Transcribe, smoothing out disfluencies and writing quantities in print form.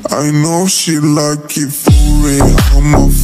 I know she like it for real. I'm a